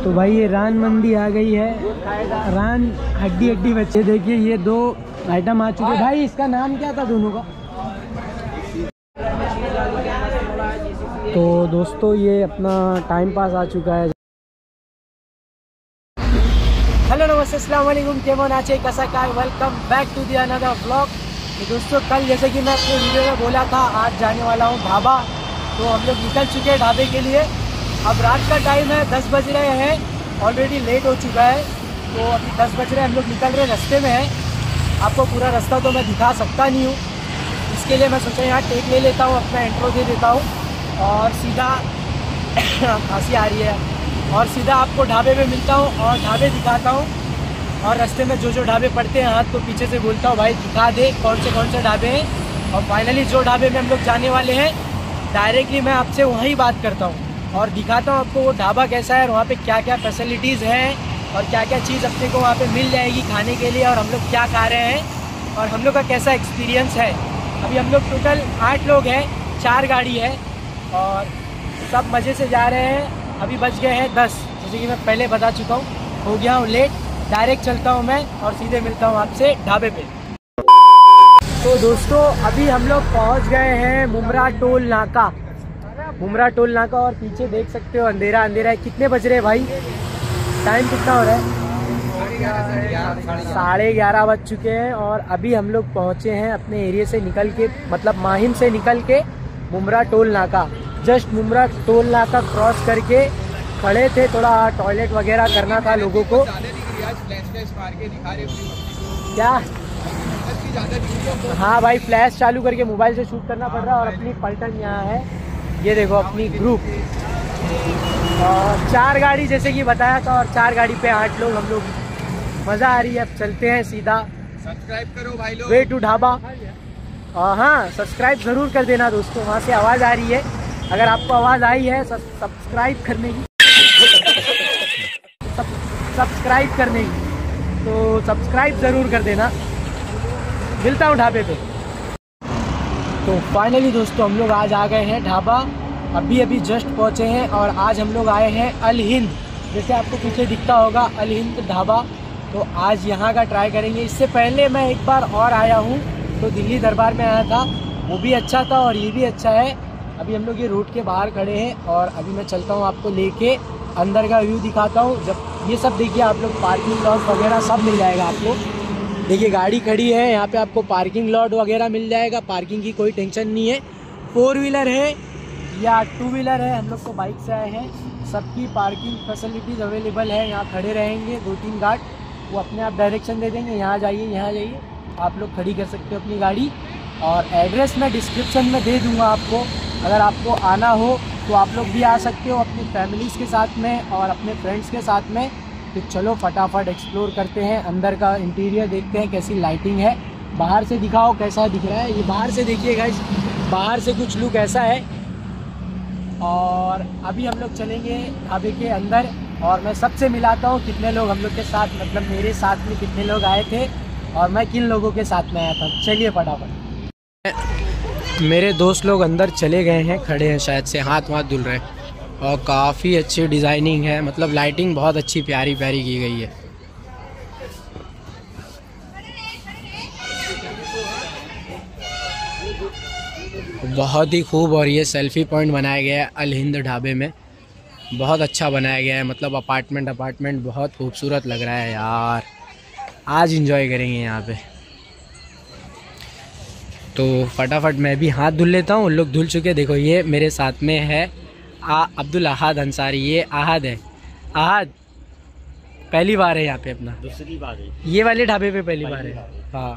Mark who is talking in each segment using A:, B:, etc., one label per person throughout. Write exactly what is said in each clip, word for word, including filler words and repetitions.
A: तो भाई ये रान मंदी आ गई है, रान हड्डी हड्डी बच्चे। देखिए ये दो आइटम आ चुके। भाई इसका नाम क्या था दोनों का? तो दोस्तों ये अपना टाइम पास आ चुका है। हेलो नमस्ते अस्सलाम वालेकुम, केमन आचे कैसा का, welcome back to the another vlog. तो दोस्तों कल जैसे कि मैं अपने वीडियो में बोला था आज जाने वाला हूँ ढाबा, तो हम लोग निकल चुके हैं ढाबे के लिए। अब रात का टाइम है, दस बज रहे हैं, ऑलरेडी लेट हो चुका है। तो अभी दस बज रहे हैं, हम लोग निकल रहे रास्ते में हैं। आपको पूरा रास्ता तो मैं दिखा सकता नहीं हूँ, इसके लिए मैं सोचा यहाँ टेक ले लेता हूँ, अपना इंट्रो दे देता हूँ और सीधा हंसी आ रही है और सीधा आपको ढाबे पे मिलता हूँ और ढाबे दिखाता हूँ। और रास्ते में जो जो ढाबे पड़ते हैं हाथ तो पीछे से बोलता हूँ भाई दिखा दे कौन से कौन से ढाबे हैं। और फाइनली जो ढाबे में हम लोग जाने वाले हैं डायरेक्टली मैं आपसे वहीं बात करता हूँ और दिखाता हूँ आपको वो ढाबा कैसा है और वहाँ पे क्या क्या फैसिलिटीज़ हैं और क्या क्या चीज़ अपने को वहाँ पे मिल जाएगी खाने के लिए और हम लोग क्या खा रहे हैं और हम लोग का कैसा एक्सपीरियंस है। अभी हम लोग टोटल आठ लोग हैं, चार गाड़ी है और सब मज़े से जा रहे हैं। अभी बज गए हैं दस, जैसे कि मैं पहले बता चुका हूँ, हो गया हूँ लेट। डायरेक्ट चलता हूँ मैं और सीधे मिलता हूँ आपसे ढाबे पे। तो दोस्तों अभी हम लोग पहुँच गए हैं मुमरा टोल नाका, मुमरा टोल नाका और पीछे देख सकते हो अंधेरा अंधेरा है। कितने बज रहे हैं भाई? टाइम कितना हो रहा है? साढ़े ग्यारह बज चुके हैं और अभी हम लोग पहुँचे हैं अपने एरिया से निकल के, मतलब माहिम से निकल के मुमरा टोल नाका। जस्ट मुमरा टोल नाका क्रॉस करके खड़े थे, थोड़ा टॉयलेट वगैरह करना था लोगों को। क्या? हाँ भाई फ्लैश चालू करके मोबाइल से शूट करना पड़ रहा है और अपनी पलटन यहाँ है, ये देखो अपनी ग्रुप और चार गाड़ी जैसे कि बताया था और चार गाड़ी पे आठ लोग हम लोग। मज़ा आ रही है। अब चलते हैं सीधा।
B: सब्सक्राइब करो भाई लोग,
A: वे टू ढाबा। हाँ सब्सक्राइब ज़रूर कर देना दोस्तों। वहाँ से आवाज़ आ रही है, अगर आपको आवाज़ आई है सब्सक्राइब करने की सब्सक्राइब करने की तो सब्सक्राइब ज़रूर कर देना। मिलता हूँ ढाबे पे। तो फाइनली दोस्तों हम लोग आज आ गए हैं ढाबा, अभी अभी जस्ट पहुँचे हैं और आज हम लोग आए हैं अल हिंद, जैसे आपको पीछे दिखता होगा अल हिंद ढाबा। तो आज यहाँ का ट्राई करेंगे। इससे पहले मैं एक बार और आया हूँ तो दिल्ली दरबार में आया था, वो भी अच्छा था और ये भी अच्छा है। अभी हम लोग ये रोड के बाहर खड़े हैं और अभी मैं चलता हूँ आपको लेके अंदर का व्यू दिखाता हूँ। जब ये सब देखिए आप लोग, पार्किंग लॉट वगैरह सब मिल जाएगा आपको। देखिए गाड़ी खड़ी है यहाँ पे, आपको पार्किंग लॉट वगैरह मिल जाएगा, पार्किंग की कोई टेंशन नहीं है। फोर व्हीलर है या टू व्हीलर है, हम लोग तो बाइक से आए हैं, सबकी पार्किंग फैसिलिटीज़ अवेलेबल है। यहाँ खड़े रहेंगे दो तीन गार्ड, वो अपने आप डायरेक्शन दे देंगे, यहाँ जाइए यहाँ जाइए, आप लोग खड़ी कर सकते हो अपनी गाड़ी। और एड्रेस मैं डिस्क्रिप्शन में दे दूँगा आपको, अगर आपको आना हो तो आप लोग भी आ सकते हो अपनी फैमिलीज़ के साथ में और अपने फ्रेंड्स के साथ में। तो चलो फटाफट एक्सप्लोर करते हैं, अंदर का इंटीरियर देखते हैं कैसी लाइटिंग है। बाहर से दिखाओ कैसा दिख रहा है, ये बाहर से देखिए गाइस, बाहर से कुछ लुक ऐसा है। और अभी हम लोग चलेंगे ढाबे के अंदर और मैं सबसे मिलाता हूँ कितने लोग हम लोग के साथ, मतलब मेरे साथ में कितने लोग आए थे और मैं किन लोगों के साथ में आया था। चलिए फटाफट। मेरे दोस्त लोग अंदर चले गए हैं, खड़े हैं शायद से, हाथ वाथ धुल रहे हैं और काफ़ी अच्छी डिज़ाइनिंग है, मतलब लाइटिंग बहुत अच्छी प्यारी प्यारी की गई है। बहुत ही खूब। और ये सेल्फी पॉइंट बनाया गया है अल हिंद ढाबे में, बहुत अच्छा बनाया गया है, मतलब अपार्टमेंट अपार्टमेंट बहुत खूबसूरत लग रहा है यार। आज एंजॉय करेंगे यहाँ पे। तो फटाफट मैं भी हाथ धुल लेता हूँ, उन लोग धुल चुके। देखो ये मेरे साथ में है आ अब्दुल अहाद अंसारी, ये अहाद है। अहाद पहली बार है यहाँ पे अपना,
B: दूसरी बार है
A: ये वाले ढाबे पे पहली बार है। हाँ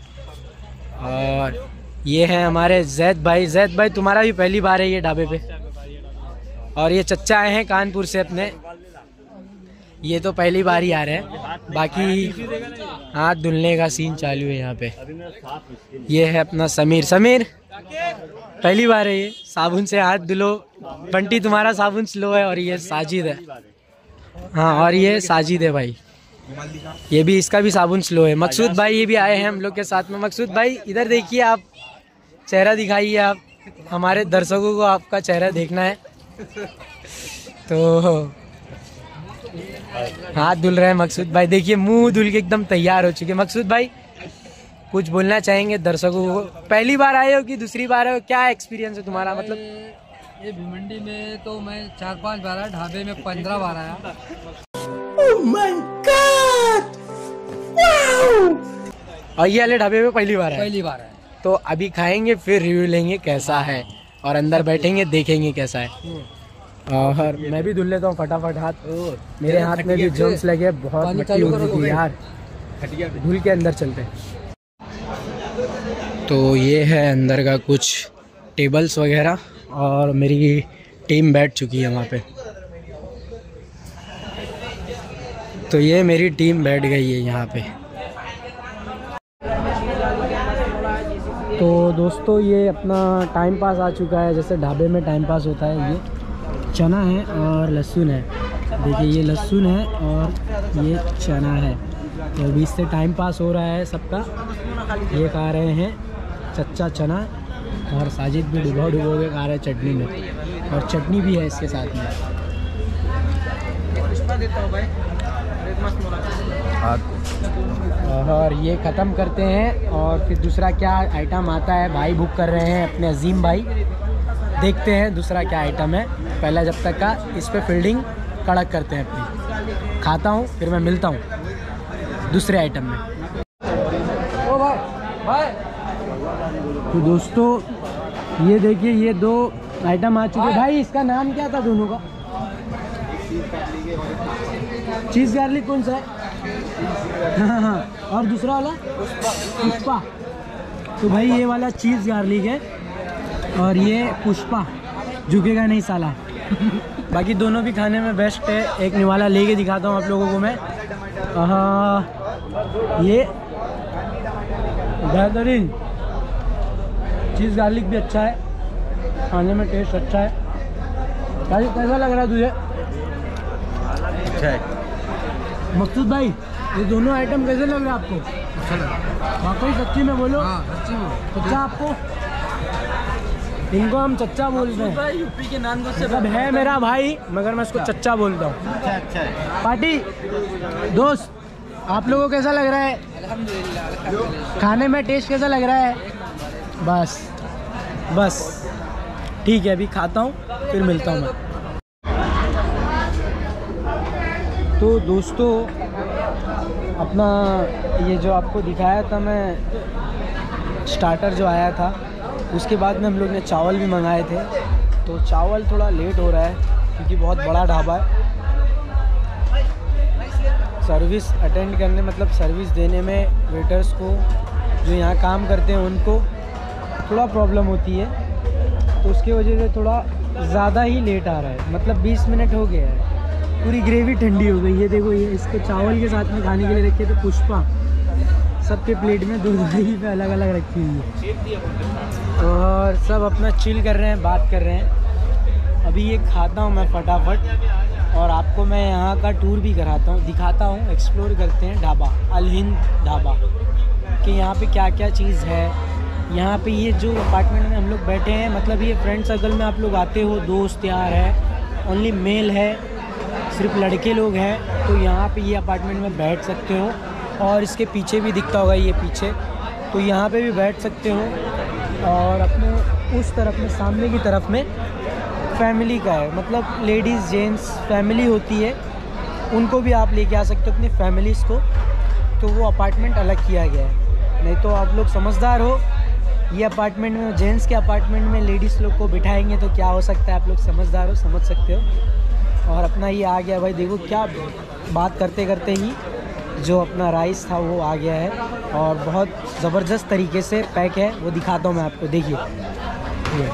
A: और ये है हमारे जैद भाई, जैद भाई तुम्हारा भी पहली बार है ये ढाबे पे। और ये चच्चा आए हैं कानपुर से अपने, ये तो पहली बार ही आ रहे हैं। बाकी हाथ धुलने का सीन चालू है यहाँ पे। ये है अपना समीर, समीर पहली बार है ये, साबुन से हाथ धुलो। बंटी तुम्हारा साबुन स्लो है। और ये साजिद है, हाँ और ये साजिद है भाई, ये भी, इसका भी साबुन स्लो है। मकसूद भाई ये भी आए हैं हम लोग के साथ में। मकसूद भाई इधर देखिए, आप चेहरा दिखाइए, आप हमारे दर्शकों को आपका चेहरा देखना है। तो हाथ धुल रहे हैं मकसूद भाई, देखिए मुंह धुल के एकदम तैयार हो चुके। मकसूद भाई कुछ बोलना चाहेंगे दर्शकों को? पहली बार आए हो कि दूसरी बार आए हो, क्या एक्सपीरियंस है तुम्हारा? मतलब
C: ये भिवंडी में तो मैं चार पांच बार आया, ढाबे में पंद्रह बार आया।
A: oh my God! wow! और ये वाले ढाबे में पहली बार है?
C: पहली बार है।
A: तो अभी खाएंगे फिर रिव्यू लेंगे कैसा है, और अंदर बैठेंगे देखेंगे कैसा है। और मैं भी धुल लेता हूँ फटाफट हाथ, मेरे हाथ में भी जर्म्स लगे, बहुत मट्टी हो रही थी यार। धुल के अंदर चलते हैं। तो ये है अंदर का कुछ टेबल्स वगैरह, और मेरी टीम बैठ चुकी है वहाँ पे। तो ये मेरी टीम बैठ गई है यहाँ पे। तो दोस्तों ये अपना टाइम पास आ चुका है, जैसे ढाबे में टाइम पास होता है। ये चना है और लहसुन है, देखिए ये लहसुन है और ये चना है। तो अभी इससे टाइम पास हो रहा है सबका। ये खा रहे हैं चच्चा चना, और साजिद भी डुबो डुबो के खा रहे हैं चटनी में, और चटनी भी है इसके साथ में। और ये ख़त्म करते हैं, और फिर दूसरा क्या आइटम आता है। भाई बुक कर रहे हैं अपने अजीम भाई, देखते हैं दूसरा क्या आइटम है। पहला जब तक का इस पे फील्डिंग कड़क करते हैं अपनी, खाता हूँ फिर मैं मिलता हूँ दूसरे आइटम में। ओ भाई भाई तो दोस्तों ये देखिए ये दो आइटम आ चुके। भाई इसका नाम क्या था दोनों का? चीज़ गार्लिक कौन सा है? हाँ हाँ, और दूसरा वाला पुष्पा। तो भाई ये वाला चीज़ गार्लिक है, और ये पुष्पा, झुकेगा नहीं साला। बाकी दोनों भी खाने में बेस्ट है। एक निवाला लेके दिखाता हूँ आप लोगों को मैं। हाँ ये बेहतरीन चीज़ गार्लिक भी अच्छा है, खाने में टेस्ट अच्छा है। भाई कैसा लग रहा है तुझे?
B: अच्छा है।
A: मकसूद भाई ये दोनों आइटम कैसे लग रहे हैं आपको?
C: अच्छा लगा।
A: वाकई सच्ची में बोलो।
C: हाँ सच्ची में।
A: चच्चा आपको? इनको हम चच्चा बोलते हैं,
C: यूपी के नाम से
A: सब है मेरा भाई, मगर मैं इसको चच्चा बोलता हूँ।
B: अच्छा अच्छा है।
A: पार्टी दोस्त आप लोगों को कैसा लग रहा है?
C: अल्हम्दुलिल्लाह। खाने
A: खाने में टेस्ट कैसा लग रहा है? बस बस ठीक है, अभी खाता हूँ फिर मिलता हूँ मैं। तो दोस्तों अपना ये जो आपको दिखाया था मैं, स्टार्टर जो आया था, उसके बाद में हम लोग ने चावल भी मंगाए थे। तो चावल थोड़ा लेट हो रहा है क्योंकि बहुत बड़ा ढाबा है। सर्विस अटेंड करने मतलब सर्विस देने में वेटर्स को, जो यहाँ काम करते हैं, उनको थोड़ा प्रॉब्लम होती है। तो उसकी वजह से थोड़ा ज़्यादा ही लेट आ रहा है, मतलब बीस मिनट हो गया है। पूरी ग्रेवी ठंडी हो गई है। देखो ये इसको चावल के साथ में खाने के लिए रखे तो पुष्पा, सबके प्लेट में दो दो पे अलग अलग रखी हुई है, और सब अपना चिल कर रहे हैं, बात कर रहे हैं। अभी ये खाता हूँ मैं फटाफट, और आपको मैं यहाँ का टूर भी कराता हूँ, दिखाता हूँ। एक्सप्लोर करते हैं ढाबा, अल हिंद ढाबा, कि यहाँ पे क्या क्या चीज़ है। यहाँ पे ये जो अपार्टमेंट में हम लोग बैठे हैं, मतलब ये फ्रेंड सर्कल में आप लोग आते हो, दोस्त यार है, ओनली मेल है, सिर्फ लड़के लोग हैं, तो यहाँ पे ये अपार्टमेंट में बैठ सकते हो। और इसके पीछे भी दिखता होगा ये पीछे, तो यहाँ पे भी बैठ सकते हो। और अपने उस तरफ में, सामने की तरफ में फैमिली का है, मतलब लेडीज़ जेंट्स फैमिली होती है, उनको भी आप लेके आ सकते हो अपनी फैमिलीज़ को। तो वो अपार्टमेंट अलग किया गया है, नहीं तो आप लोग समझदार हो, ये अपार्टमेंट में जेंट्स के अपार्टमेंट में लेडीज़ लोग को बिठाएंगे तो क्या हो सकता है। आप लोग समझदार हो, समझ सकते हो। और अपना ये आ गया भाई, देखो क्या बात करते करते ही जो अपना राइस था वो आ गया है, और बहुत ज़बरदस्त तरीके से पैक है। वो दिखाता हूँ मैं आपको, देखिए ये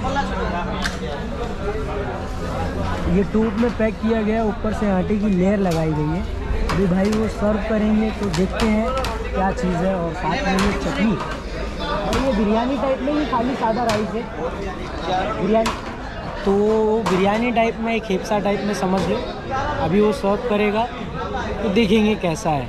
A: ये टूब में पैक किया गया, ऊपर से आटे की लेयर लगाई गई है। अभी भाई वो सर्व करेंगे तो देखते हैं क्या चीज़ है। और साथ में ये चटनी, और ये बिरयानी टाइप में ही खाली सादा राइस है बिरयानी, तो बिरयानी टाइप में, एक हेप्सा टाइप में समझ लो। अभी वो सर्व करेगा तो देखेंगे कैसा है,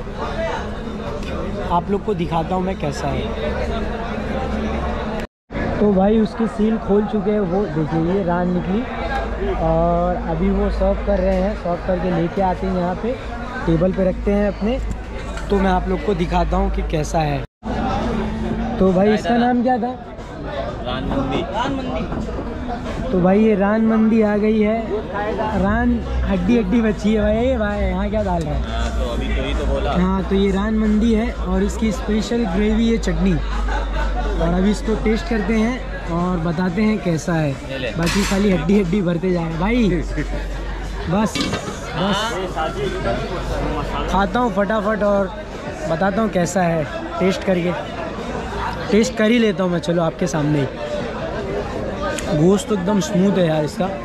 A: आप लोग को दिखाता हूँ मैं कैसा है। तो भाई उसकी सील खोल चुके हैं, वो देखिए ये रान निकली, और अभी वो सर्व कर रहे हैं, सर्व करके लेके आते हैं यहाँ पे टेबल पे रखते हैं अपने। तो मैं आप लोग को दिखाता हूँ कि कैसा है। तो भाई इसका नाम क्या था?
B: रान मंदी। रान मंदी।
A: तो भाई ये रान मंदी आ गई है। रान हड्डी हड्डी बची है भाई। ये भाई यहाँ क्या डाल रहा है?
B: हाँ तो अभी तो ही तो बोला।
A: हाँ तो ये रान मंदी है और इसकी स्पेशल ग्रेवी है चटनी। और अभी इसको टेस्ट करते हैं और बताते हैं कैसा है। बाकी खाली हड्डी हड्डी भरते जा रहे हैं भाई। बस बस खाता हूँ फटाफट और बताता हूँ कैसा है टेस्ट करके। टेस्ट कर ही लेता हूँ मैं, चलो आपके सामने ही। गोश्त तो एकदम स्मूथ है यार इसका,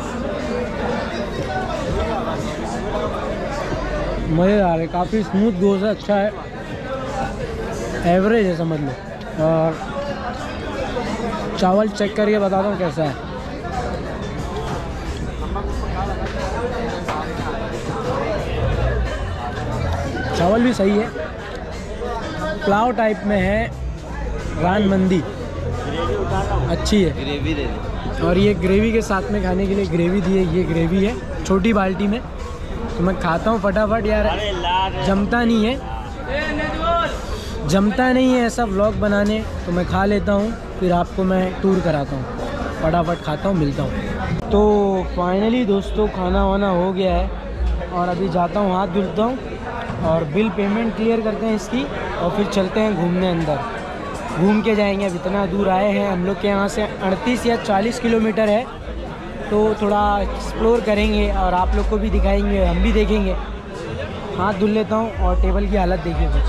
A: मज़ेदार है, काफ़ी स्मूथ गोश्त है, अच्छा है, एवरेज है समझ लो। और चावल चेक करके बताता हूँ कैसा है। चावल भी सही है, पुलाव टाइप में है। रान मंदी अच्छी है,
B: ग्रेवी दे दे।
A: और ये ग्रेवी के साथ में खाने के लिए ग्रेवी दी है। ये ग्रेवी है छोटी बाल्टी में, तो मैं खाता हूँ फटाफट यार। जमता नहीं है, जमता नहीं है ऐसा व्लॉग बनाने, तो मैं खा लेता हूँ, फिर आपको मैं टूर कराता हूँ। फटाफट खाता हूँ, मिलता हूँ। तो फाइनली दोस्तों खाना वाना हो गया है और अभी जाता हूँ, हाथ धुलता हूँ और बिल पेमेंट क्लियर करते हैं इसकी, और फिर चलते हैं घूमने अंदर। घूम के जाएंगे। अब इतना दूर आए हैं हम लोग के यहाँ से अड़तीस या चालीस किलोमीटर है, तो थोड़ा एक्सप्लोर करेंगे और आप लोग को भी दिखाएंगे, हम भी देखेंगे। हाथ धुल लेता हूँ और टेबल की हालत देखिए कुछ।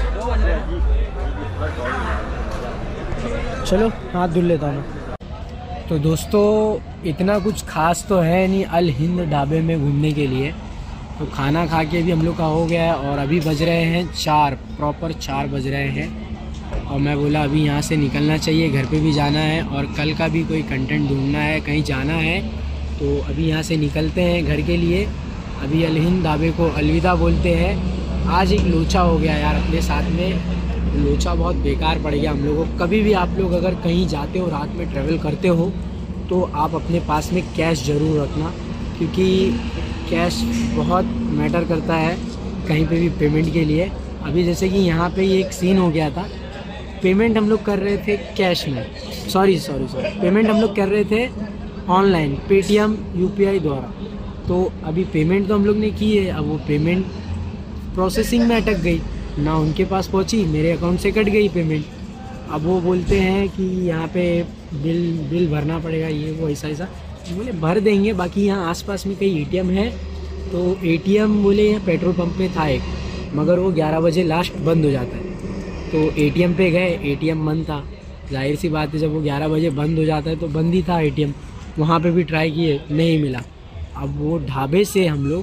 A: चलो हाथ धुल लेता हूँ। तो दोस्तों इतना कुछ खास तो है नहीं अल हिंद ढाबे में घूमने के लिए। तो खाना खा के भी हम लोग का हो गया है और अभी बज रहे हैं चार, प्रॉपर चार बज रहे हैं। और मैं बोला अभी यहाँ से निकलना चाहिए, घर पे भी जाना है और कल का भी कोई कंटेंट ढूंढना है, कहीं जाना है। तो अभी यहाँ से निकलते हैं घर के लिए। अभी अल हिंद ढाबे को अलविदा बोलते हैं। आज एक लोचा हो गया यार अपने साथ में, लोचा बहुत बेकार पड़ गया हम लोगों को। कभी भी आप लोग अगर कहीं जाते हो, रात में ट्रैवल करते हो, तो आप अपने पास में कैश ज़रूर रखना, क्योंकि कैश बहुत मैटर करता है कहीं पे भी पेमेंट के लिए। अभी जैसे कि यहाँ पे ये एक सीन हो गया था, पेमेंट हम लोग कर रहे थे कैश में, सॉरी सॉरी सॉरी पेमेंट हम लोग कर रहे थे ऑनलाइन पेटीएम यूपीआई द्वारा। तो अभी पेमेंट तो हम लोग ने की है, अब वो पेमेंट प्रोसेसिंग में अटक गई, ना उनके पास पहुंची, मेरे अकाउंट से कट गई पेमेंट। अब वो बोलते हैं कि यहाँ पे बिल बिल भरना पड़ेगा, ये वो ऐसा ऐसा। बोले भर देंगे, बाकी यहाँ आसपास में कई एटीएम है। तो एटीएम बोले यहाँ पेट्रोल पंप पे था एक, मगर वो ग्यारह बजे लास्ट बंद हो जाता है। तो एटीएम पे गए, एटीएम बंद था। जाहिर सी बात है जब वो ग्यारह बजे बंद हो जाता है तो बंद ही था एटीएम। वहाँ पे भी ट्राई किए, नहीं मिला। अब वो ढाबे से हम लोग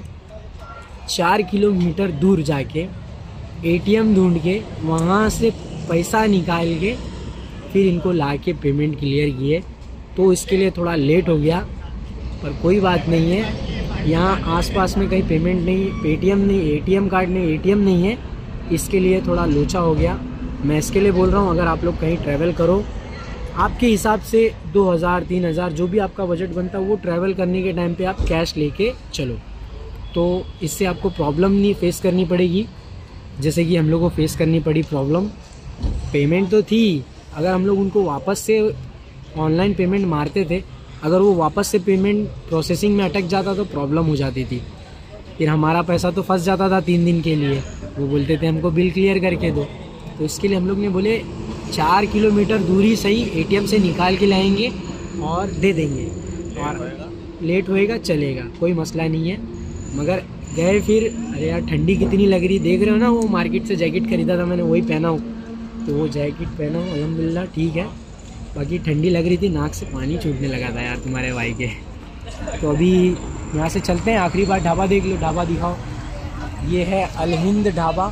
A: चार किलोमीटर दूर जाके एटीएम ढूंढ के वहाँ से पैसा निकाल के फिर इनको ला के पेमेंट क्लियर किए। तो इसके लिए थोड़ा लेट हो गया, पर कोई बात नहीं है। यहाँ आसपास में कहीं पेमेंट नहीं, पेटीएम नहीं, एटीएम कार्ड नहीं, एटीएम नहीं है, इसके लिए थोड़ा लोचा हो गया। मैं इसके लिए बोल रहा हूँ, अगर आप लोग कहीं ट्रैवल करो, आपके हिसाब से दो हज़ार तीन हज़ार जो भी आपका बजट बनता है, वो ट्रैवल करने के टाइम पे आप कैश लेके चलो, तो इससे आपको प्रॉब्लम नहीं फेस करनी पड़ेगी, जैसे कि हम लोग को फेस करनी पड़ी प्रॉब्लम। पेमेंट तो थी, अगर हम लोग उनको वापस से ऑनलाइन पेमेंट मारते थे, अगर वो वापस से पेमेंट प्रोसेसिंग में अटक जाता तो प्रॉब्लम हो जाती थी, फिर हमारा पैसा तो फंस जाता था तीन दिन के लिए। वो बोलते थे हमको बिल क्लियर करके दो। तो इसके लिए हम लोग ने बोले चार किलोमीटर दूरी सही एटीएम से निकाल के लाएंगे और दे देंगे, और लेट होएगा चलेगा, कोई मसला नहीं है। मगर गए फिर, अरे यार ठंडी कितनी लग रही, देख रहे हो ना, वो मार्केट से जैकेट खरीदा था मैंने, वही पहना हूँ। तो वो जैकेट पहना हूँ, अल्हम्दुलिल्लाह ठीक है। बाकी ठंडी लग रही थी, नाक से पानी छूटने लगा था यार तुम्हारे भाई के। तो अभी यहाँ से चलते हैं, आखिरी बार ढाबा देख लो, ढाबा दिखाओ। ये है अल हिंद ढाबा।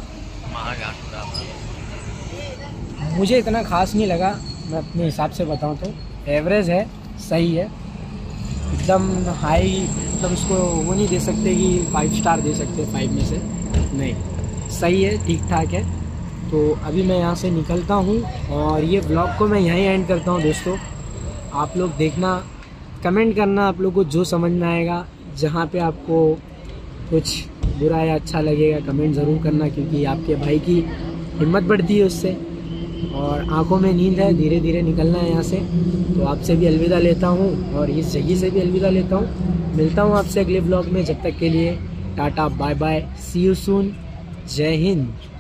A: मुझे इतना ख़ास नहीं लगा, मैं अपने हिसाब से बताऊं तो एवरेज है, सही है, एकदम हाई, मतलब इसको वो नहीं दे सकते कि फाइव स्टार दे सकते, फाइव में से नहीं, सही है, ठीक ठाक है। तो अभी मैं यहाँ से निकलता हूँ और ये ब्लॉग को मैं यहीं एंड करता हूँ दोस्तों। आप लोग देखना, कमेंट करना आप लोग को जो समझ में आएगा, जहाँ पे आपको कुछ बुरा या अच्छा लगेगा कमेंट ज़रूर करना, क्योंकि आपके भाई की हिम्मत बढ़ती है उससे। और आंखों में नींद है, धीरे धीरे निकलना है यहाँ से। तो आपसे भी अलविदा लेता हूँ और इस जगह से भी अलविदा लेता हूँ। मिलता हूँ आपसे अगले ब्लॉग में, जब तक के लिए टाटा bye bye, see you soon, जय हिंद।